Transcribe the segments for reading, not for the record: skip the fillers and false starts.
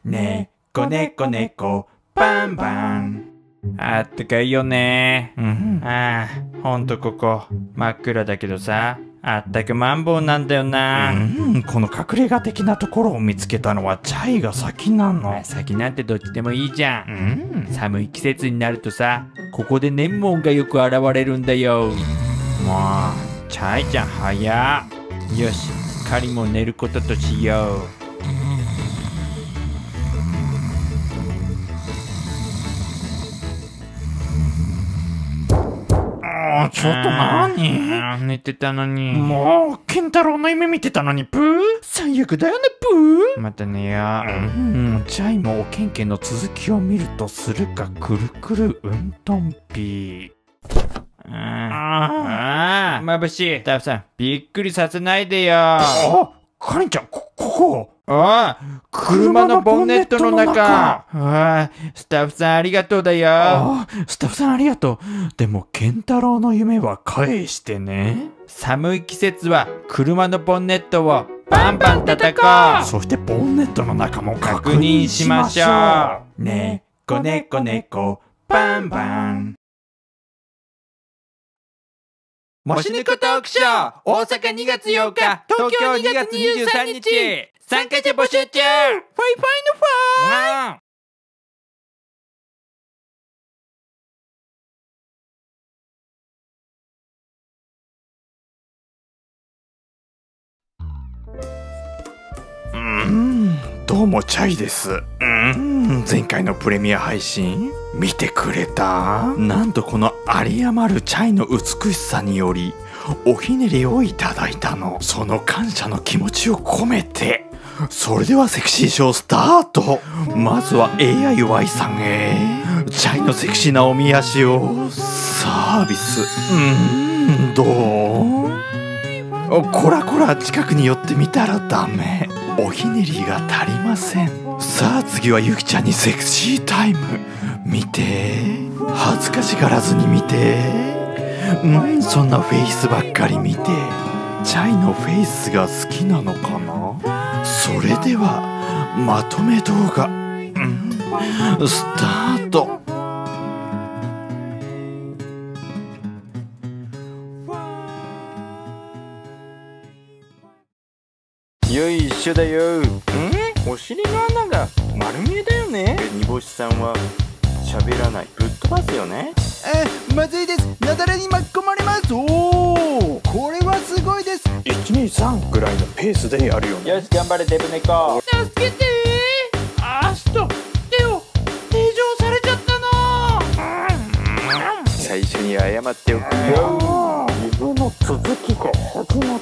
ねこねこねこバンバン。あったかいよね。ああ、ほんとここ真っ暗だけどさ、あったくマンボウなんだよな。 この隠れ家的なところを見つけたのはチャイが先なの。 先なんてどっちでもいいじゃん。寒い季節になるとさ、ここでネンモンがよく現れるんだよ。もうチャイちゃん早っ。よし、カリも寝ることとしよう。 ちょっと何？ 寝てたのに。 もう、ケンタロウの夢見てたのにプー？最悪だよねプー？ また寝よう。 チャイもおけんけんの続きを見るとするかくるくるうんとんぴああ、眩しい。スタッフさん、びっくりさせないでよ。 カレンちゃん、ここ。 おい、車のボンネットの中。スタッフさんありがとうだよ。 スタッフさんありがとう。でも、ケンタロウの夢は返してね。 寒い季節は車のボンネットをバンバン叩こう。 そしてボンネットの中も確認認しまししましょょう。 ねこねこねこバンバン。もしねこトークショー大阪2月8日東京2月23日参加者募集中。ファイファイのファイ。 どうもチャイです。前回のプレミア配信見てくれた？なんとこの有り余るチャイの美しさによりおひねりをいただいたの。その感謝の気持ちを込めて、それではセクシーショースタート。まずは AIY さんへチャイのセクシーなおみ足をサービス。どう？こらこら近くに寄ってみたらダメ。おひねりが足りません。さあ次はゆきちゃんにセクシータイム。見て、恥ずかしがらずに見て。そんなフェイスばっかり見てチャイのフェイスが好きなのかな。それではまとめ動画、スタート。 よいしょだよ。お尻の穴が丸見えだよね。煮干しさんは喋らない。ぶっ飛ばすよね。 まずいです。雪崩に巻き込まれます。おお、これはすごいです。 123ぐらいのペースでやるよね。 よし、頑張れデブ猫。助けてー。足と手を手錠されちゃったの。最初に謝っておくよ。 自分の続きが始まった。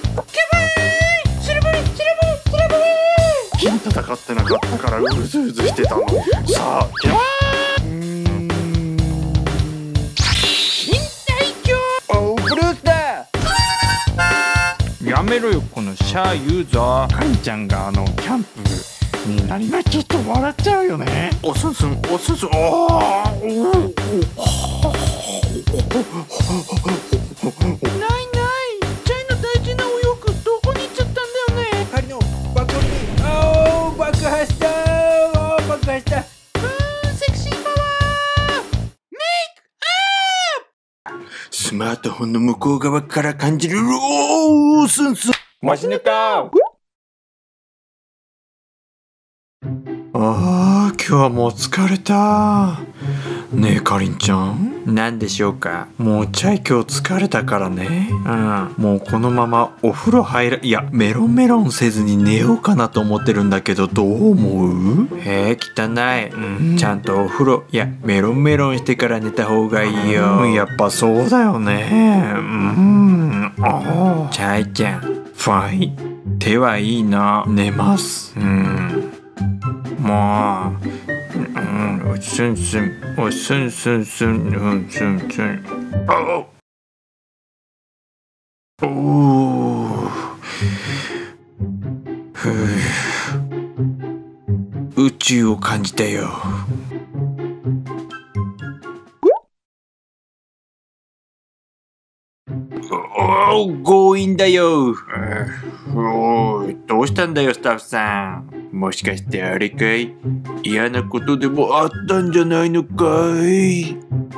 金戦ってなかったからうずうずしてたの。さあブルースだ。 やめろよこのシャーユーザー。 カンちゃんがキャンプになりまちょっと笑っちゃうよね。おすんすんおすんすん。 ないない。チャイの大事なお洋服どこに行っちゃったんだよね。 針の爆発に爆破した。爆破した。 セクシーパワーメイクアップ。 スマートフォンの向こう側から感じるおースンスン。 もしぬか。 今日はもう疲れた。ねえかりんちゃん、 何でしょうか。 もうチャイ今日疲れたからね。もうこのままお風呂いやメロンメロンせずに寝ようかなと思ってるんだけど、どう思う？ 汚い。ちゃんとお風呂メロンメロンしてから寝た方がいいよ。 やっぱそうだよね。 チャイちゃん、 ファイ手はいいな。 寝ます。 もう、スンスン、おスンスンスン、スンスン。 宇宙を感じたよ。 強引だよ。おい、どうしたんだよスタッフさん。 もしかしてあれかい？嫌なことでもあったんじゃないのかい？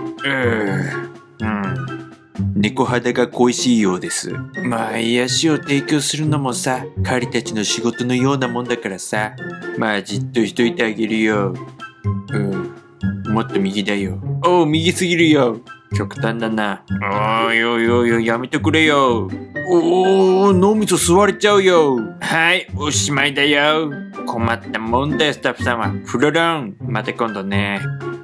猫肌が恋しいようです。まあ癒しを提供するのもさ、彼たちの仕事のようなもんだからさ。まあじっとしといてあげるよ。もっと右だよ。おう、右すぎるよ。極端だな。おいおいおいおい、やめてくれよ。おー、脳みそ吸われちゃうよ。はい、おしまいだよ。困ったもんだよ、スタッフさんは。フロロン。また今度ね。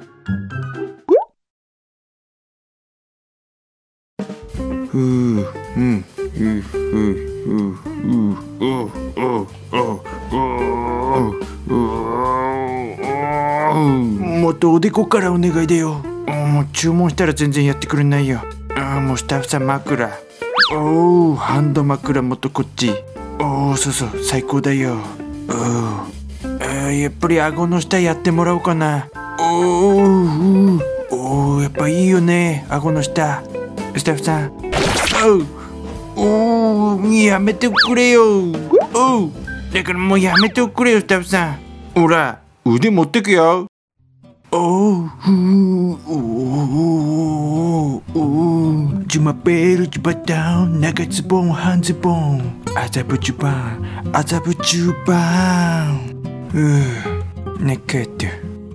もっとおでこからお願いだよ。もう注文したら全然やってくれないよ。もうスタッフさん枕。ハンド枕もっとこっち。そうそう、最高だよ。やっぱり顎の下やってもらおうかな。やっぱいいよね、顎の下。スタッフさん。やめてくれよ。だからもうやめてくれよ、スタッフさん。ほら、腕持ってくよ。ジュマベルジュバダウン、長ズボン半ズボン、麻布十番麻布十番。寝返って。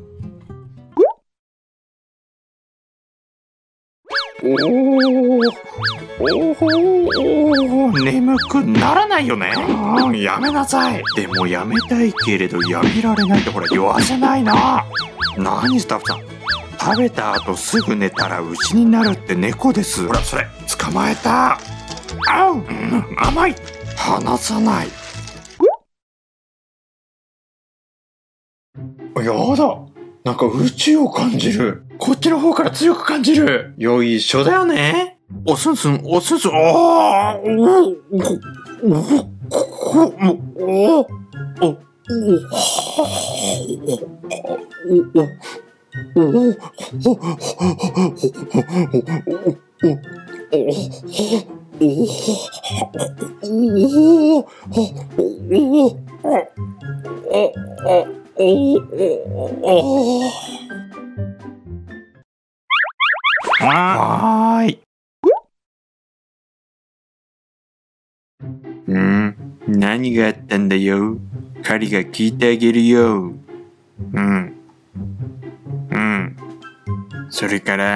眠くならないよね。やめなさい。でもやめたいけれどやめられないとこれ言わせないな。何スタッフさん、食べた後すぐ寝たら牛になるって猫です。ほらそれ捕まえた。甘い。離さない。やだ、なんか宇宙を感じる。こっちの方から強く感じる。よいしょだよね。おすんすんおすんすん。はーい。何があったんだよ。狩りが聞いてあげるよ。それから、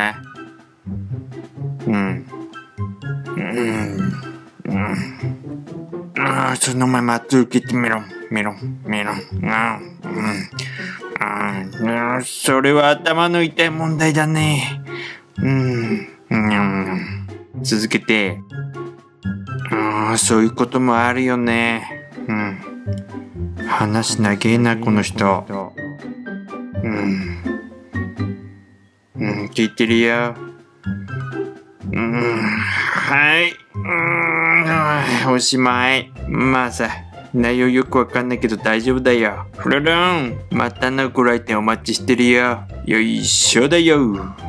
そのまま続けてみろ。それは頭の痛い問題だね。続けて。そういうこともあるよね。話長えな、この人。聞いてるよ。はい。おしまい。まあさ、内容よくわかんないけど大丈夫だよ。フロロン、またのご来店お待ちしてるよ。よいしょだよ。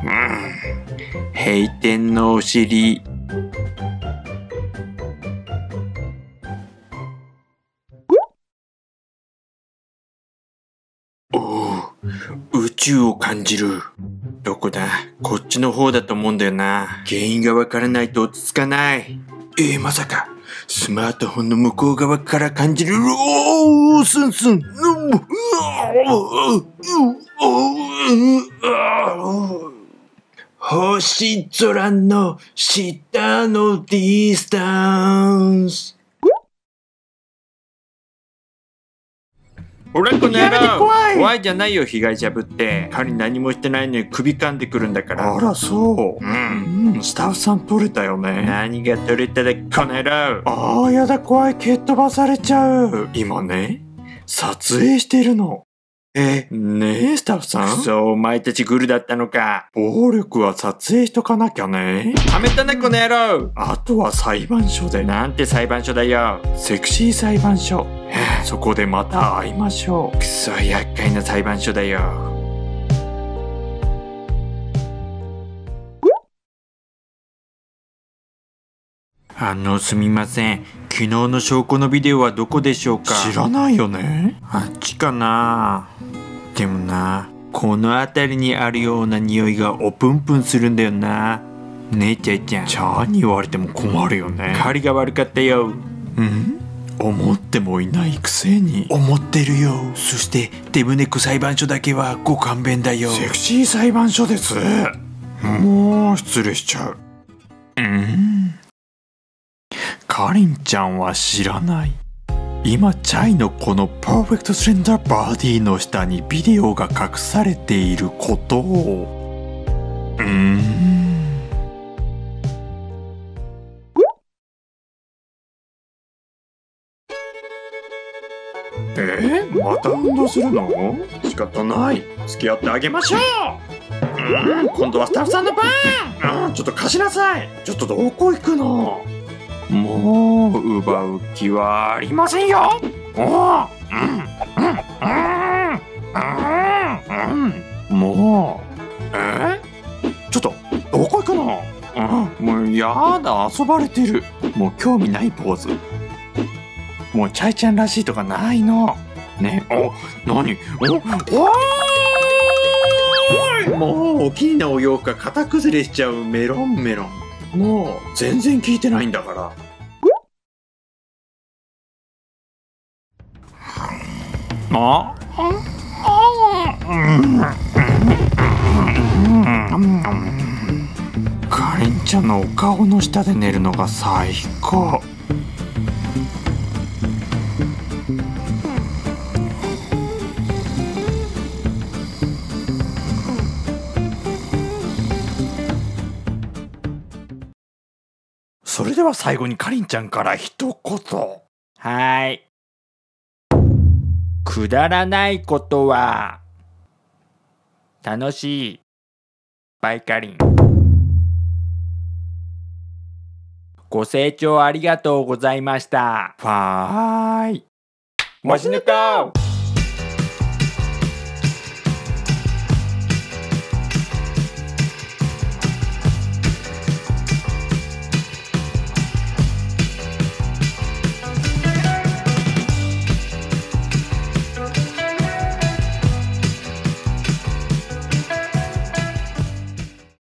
閉店のお尻。宇宙を感じる。どこだ？こっちの方だと思うんだよな。原因がわからないと落ち着かない。まさかスマートフォンの向こう側から感じる。スンスン。星空の下のディスタンス。ほらこの野郎、怖いじゃないよ、被害者ぶって。彼何もしてないのに首噛んでくるんだから。あらそう。スタッフさん取れたよね。何が取れただ、この野郎。やだ、怖い、蹴っ飛ばされちゃう。今ね、撮影してるの。ねえ、スタッフさん。そう、お前たちグルだったのか。暴力は撮影しとかなきゃね。はめたな、この野郎。あとは裁判所で。なんて裁判所だよ。セクシー裁判所。そこでまた会いましょう。くそ厄介な裁判所だよ。すみません。 昨日の証拠のビデオはどこでしょうか？知らないよね。あっちかな。でもな、この辺りにあるような匂いがおぷんぷんするんだよな。ねえちゃいちゃん。ちゃんに言われても困るよね。狩りが悪かったよ。思ってもいないくせに。思ってるよ。そしてデブネック裁判所だけはご勘弁だよ。セクシー裁判所です。もう失礼しちゃう。かりんちゃんは知らない。今チャイのこのパーフェクトスレンダーバディの下にビデオが隠されていることを。また運動するの？仕方ない。付き合ってあげましょう。今度はスタッフさんの番。ちょっと貸しなさい。ちょっとどこ行くの？もう奪う気はありませんよ。もうちょっとどこ行くの？もうやだ、遊ばれてる。もう興味ないポーズ。もうチャイちゃんらしいとかないのね。何？もうお気になおようか型崩れしちゃうメロンメロン。もう全然聞いてないんだから。かりんちゃんのお顔の下で寝るのが最高。それでは最後にかりんちゃんから一言。 はい。くだらないことは楽しい。バイカリン。ご清聴ありがとうございました。 ファーイ。 もしぬか。